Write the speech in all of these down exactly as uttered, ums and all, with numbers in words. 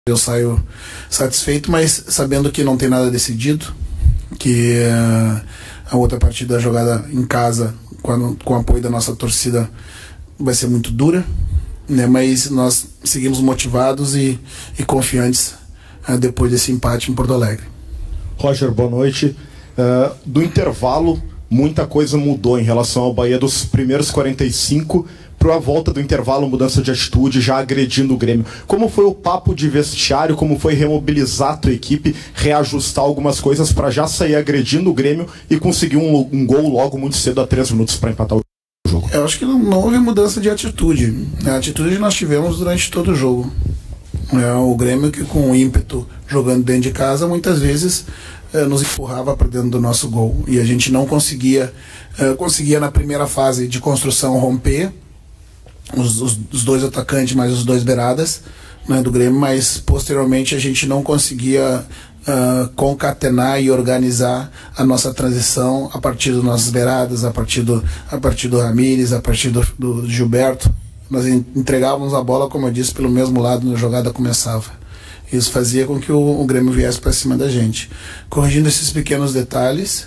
Eu saio satisfeito, mas sabendo que não tem nada decidido, que uh, a outra partida jogada em casa, com, com o apoio da nossa torcida, vai ser muito dura, né? Mas nós seguimos motivados e, e confiantes uh, depois desse empate em Porto Alegre. Roger, boa noite. Uh, do intervalo, muita coisa mudou em relação ao Bahia dos primeiros quarenta e cinco para a volta do intervalo, mudança de atitude, já agredindo o Grêmio. Como foi o papo de vestiário, como foi remobilizar a tua equipe, reajustar algumas coisas para já sair agredindo o Grêmio e conseguir um, um gol logo muito cedo, a três minutos para empatar o jogo? Eu acho que não, não houve mudança de atitude. A atitude nós tivemos durante todo o jogo. É, o Grêmio que com ímpeto, jogando dentro de casa, muitas vezes é, nos empurrava para dentro do nosso gol. E a gente não conseguia, é, conseguia na primeira fase de construção romper, Os, os, os dois atacantes mais os dois beiradas, né, do Grêmio, mas posteriormente a gente não conseguia uh, concatenar e organizar a nossa transição a partir das nossas beiradas, a partir do, a partir do Ramírez, a partir do, do Gilberto. Nós entregávamos a bola, como eu disse, pelo mesmo lado na jogada começava. Isso fazia com que o, o Grêmio viesse para cima da gente. Corrigindo esses pequenos detalhes,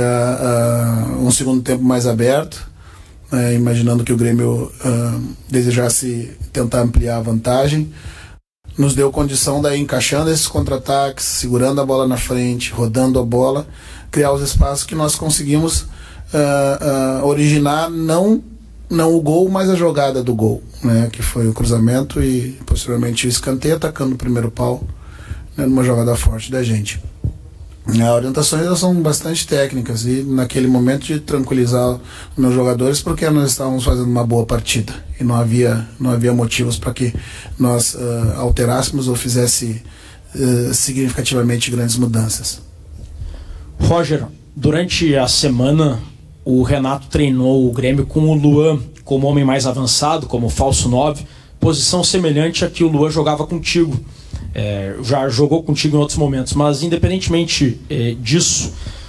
uh, uh, um segundo tempo mais aberto, É, imaginando que o Grêmio uh, desejasse tentar ampliar a vantagem, nos deu condição daí, encaixando esses contra-ataques, segurando a bola na frente, rodando a bola, criar os espaços que nós conseguimos uh, uh, originar não, não o gol, mas a jogada do gol, né, que foi o cruzamento e posteriormente o escanteio atacando o primeiro pau, né, numa jogada forte da gente. As orientações elas são bastante técnicas e naquele momento de tranquilizar os meus jogadores, porque nós estávamos fazendo uma boa partida e não havia, não havia motivos para que nós uh, alterássemos ou fizesse uh, significativamente grandes mudanças. Roger, durante a semana o Renato treinou o Grêmio com o Luan como homem mais avançado, como falso nove, posição semelhante a que o Luan jogava contigo. É, já jogou contigo em outros momentos, mas independentemente é, disso,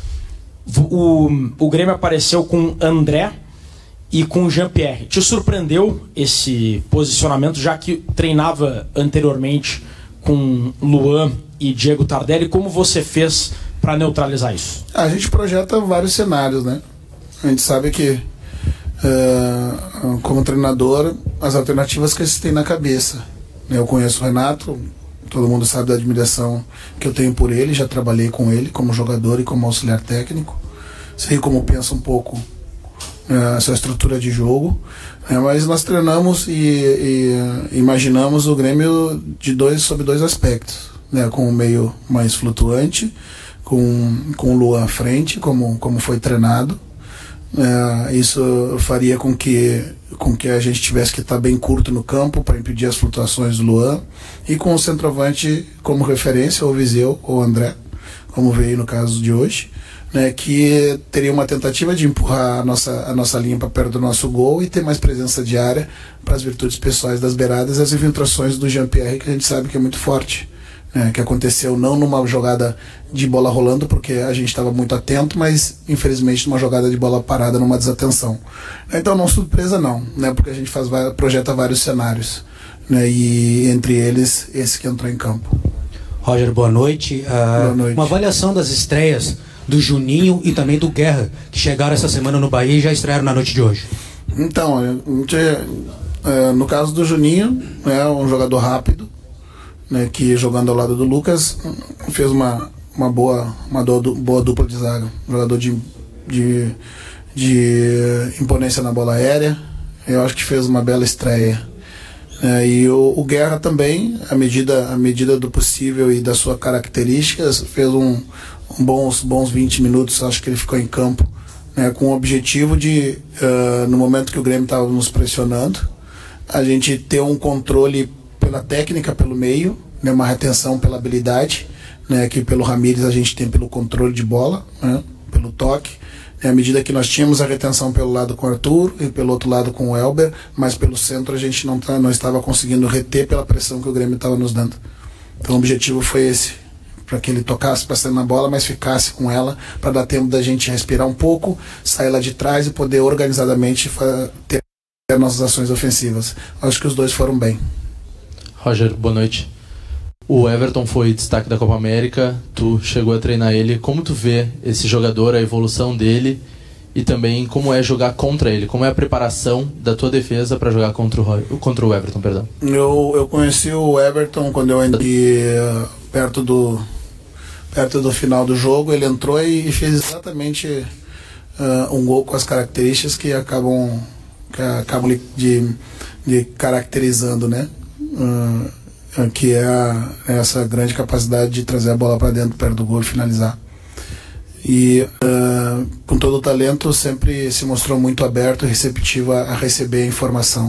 o, o Grêmio apareceu com André e com Jean-Pierre. Te surpreendeu esse posicionamento, já que treinava anteriormente com Luan e Diego Tardelli? Como você fez para neutralizar isso? A gente projeta vários cenários, né? A gente sabe que uh, como treinador, as alternativas que você tem na cabeça. Eu conheço o Renato, todo mundo sabe da admiração que eu tenho por ele, já trabalhei com ele como jogador e como auxiliar técnico, sei como pensa um pouco uh, a sua estrutura de jogo, uh, mas nós treinamos e, e uh, imaginamos o Grêmio de dois, sob dois aspectos, né, com o meio mais flutuante, com, com o Luan à frente, como, como foi treinado. Uh, isso faria com que, com que a gente tivesse que estar bem curto no campo para impedir as flutuações do Luan, e com o centroavante como referência, ou Viseu ou André, como veio no caso de hoje, né, que teria uma tentativa de empurrar a nossa, a nossa linha para perto do nosso gol e ter mais presença de área para as virtudes pessoais das beiradas e as infiltrações do Jean-Pierre, que a gente sabe que é muito forte. É, que aconteceu não numa jogada de bola rolando, porque a gente estava muito atento, mas infelizmente numa jogada de bola parada, numa desatenção. Então não surpresa não, né, porque a gente faz, projeta vários cenários, né, e entre eles esse que entrou em campo. Roger, boa noite. Uh, boa noite. Uma avaliação das estreias do Juninho e também do Guerra, que chegaram essa semana no Bahia e já estrearam na noite de hoje. Então, a gente, é, no caso do Juninho, é um jogador rápido, né, que jogando ao lado do Lucas fez uma, uma, boa, uma do, boa dupla de zaga, um jogador de, de, de imponência na bola aérea. Eu acho que fez uma bela estreia, é, e o, o Guerra também, à medida, à medida do possível e das suas características, fez um, um bons, bons vinte minutos. Acho que ele ficou em campo, né, com o objetivo de, uh, no momento que o Grêmio estava nos pressionando, a gente ter um controle pela técnica pelo meio, né, uma retenção pela habilidade, né, que pelo Ramírez a gente tem pelo controle de bola, né, pelo toque, né, à medida que nós tínhamos a retenção pelo lado com o Arthur e pelo outro lado com o Elber, mas pelo centro a gente não, tá, não estava conseguindo reter pela pressão que o Grêmio estava nos dando. Então o objetivo foi esse, para que ele tocasse passando na bola, mas ficasse com ela, para dar tempo da gente respirar um pouco, sair lá de trás e poder organizadamente ter nossas ações ofensivas. Acho que os dois foram bem. Roger, boa noite. O Everton foi destaque da Copa América, tu chegou a treinar ele. Como tu vê esse jogador, a evolução dele e também como é jogar contra ele? Como é a preparação da tua defesa para jogar contra o, contra o Everton? Perdão. Eu, eu conheci o Everton quando eu entrei perto do, perto do final do jogo. Ele entrou e fez exatamente uh, um gol com as características que acabam, que acabam de, de caracterizando, né? Uh, que é a, essa grande capacidade de trazer a bola para dentro, perto do gol e finalizar. E uh, com todo o talento sempre se mostrou muito aberto e receptivo a, a receber a informação.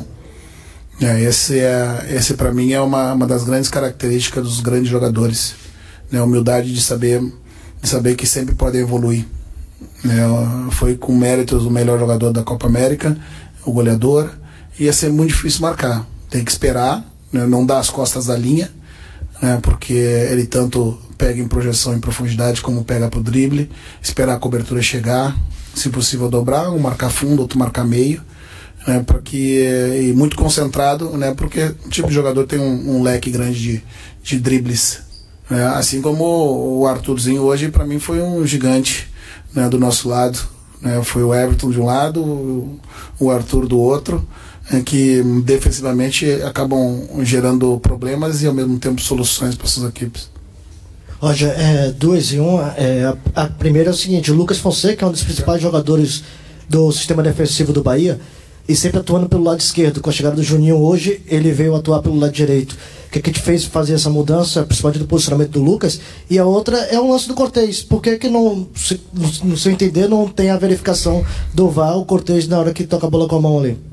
É, esse é, esse para mim é uma, uma das grandes características dos grandes jogadores, né? A humildade de saber, de saber que sempre podem evoluir, né? Foi com méritos o melhor jogador da Copa América, o goleador. Ia ser muito difícil marcar, tem que esperar, não dá as costas da linha, né, porque ele tanto pega em projeção em profundidade como pega pro drible, esperar a cobertura chegar, se possível dobrar, um marcar fundo, outro marcar meio, né, para que, e muito concentrado, né, porque o tipo de jogador tem um, um leque grande de, de dribles, né, assim como o Arthurzinho hoje para mim foi um gigante, né, do nosso lado, né, foi o Everton de um lado, o, o Arthur do outro, que defensivamente acabam gerando problemas e ao mesmo tempo soluções para suas equipes. Roger, é, duas e um. É, a, a primeira é o seguinte: o Lucas Fonseca é um dos principais jogadores do sistema defensivo do Bahia e sempre atuando pelo lado esquerdo. Com a chegada do Juninho hoje, ele veio atuar pelo lado direito. O que, que te fez fazer essa mudança, principalmente do posicionamento do Lucas? E a outra é o lance do Cortez. Por que, que não, se, no seu entender, não tem a verificação do V A R, o Cortez, na hora que toca a bola com a mão ali?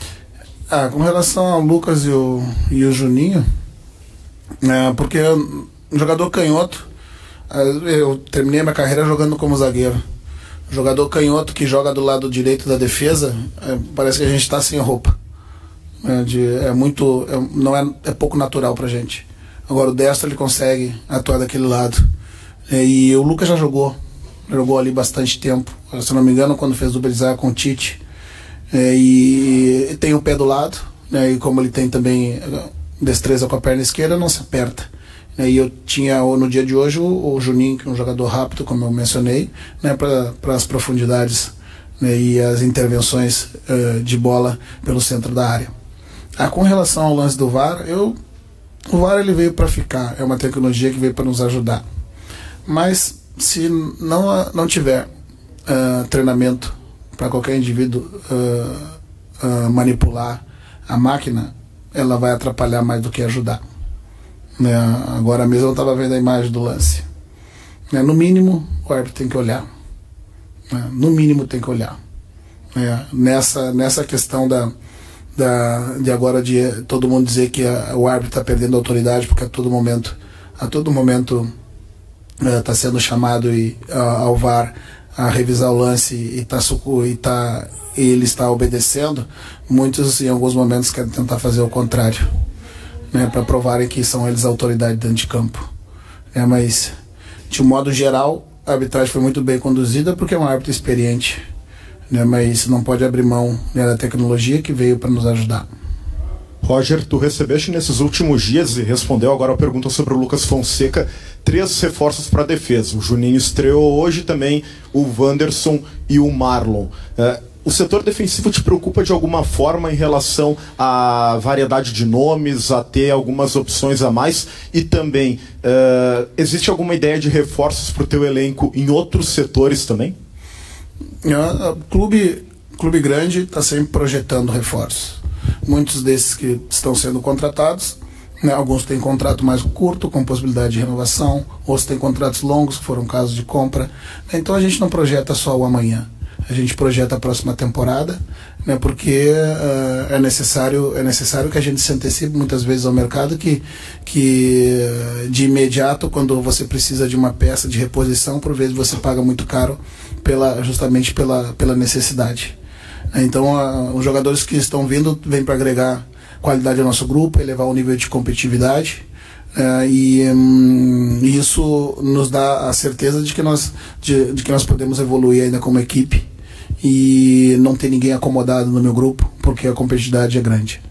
Ah, com relação ao Lucas e o, e o Juninho, é, porque um jogador canhoto, eu terminei minha carreira jogando como zagueiro. Jogador canhoto que joga do lado direito da defesa, é, parece que a gente está sem roupa. É, de, é muito, é, não é, é pouco natural pra gente. Agora o destro ele consegue atuar daquele lado. É, e o Lucas já jogou, jogou ali bastante tempo. Se não me engano, quando fez o Belizar com o Tite. É, e tem o pé do lado, né, e como ele tem também destreza com a perna esquerda, não se aperta, né, e eu tinha no dia de hoje o, o Juninho, que é um jogador rápido, como eu mencionei, né, para as profundidades, né, e as intervenções uh, de bola pelo centro da área. Ah, com relação ao lance do V A R, eu, o V A R ele veio para ficar, é uma tecnologia que veio para nos ajudar, mas se não, não tiver uh, treinamento para qualquer indivíduo uh, uh, manipular a máquina, ela vai atrapalhar mais do que ajudar. Né? Agora mesmo eu estava vendo a imagem do lance. Né? No mínimo, o árbitro tem que olhar. Né? No mínimo tem que olhar. Né? Nessa, nessa questão da, da, de agora de todo mundo dizer que a, o árbitro está perdendo autoridade porque a todo momento, a todo momento está uh, sendo chamado e, uh, ao V A R a revisar o lance e, tá, e, tá, e ele está obedecendo, muitos em alguns momentos querem tentar fazer o contrário, né, para provarem que são eles a autoridade dentro de campo. É, mas, de um modo geral, a arbitragem foi muito bem conduzida porque é um árbitro experiente, né, mas não pode abrir mão, né, da tecnologia que veio para nos ajudar. Roger, tu recebeste nesses últimos dias e respondeu agora a pergunta sobre o Lucas Fonseca, três reforços para a defesa. O Juninho estreou hoje também, o Wanderson e o Marlon. Uh, o setor defensivo te preocupa de alguma forma em relação à variedade de nomes, a ter algumas opções a mais? E também, uh, existe alguma ideia de reforços para o teu elenco em outros setores também? O clube, clube grande está sempre projetando reforços. Muitos desses que estão sendo contratados, né, alguns têm contrato mais curto, com possibilidade de renovação, outros têm contratos longos, que foram casos de compra. Então a gente não projeta só o amanhã, a gente projeta a próxima temporada, né, porque uh, é, necessário, é necessário que a gente se antecipe muitas vezes ao mercado, que, que uh, de imediato, quando você precisa de uma peça de reposição, por vezes você paga muito caro pela, justamente pela, pela necessidade. Então uh, os jogadores que estão vindo vêm para agregar qualidade ao nosso grupo, elevar o nível de competitividade, uh, e um, isso nos dá a certeza de que, nós, de, de que nós podemos evoluir ainda como equipe e não ter ninguém acomodado no meu grupo, porque a competitividade é grande.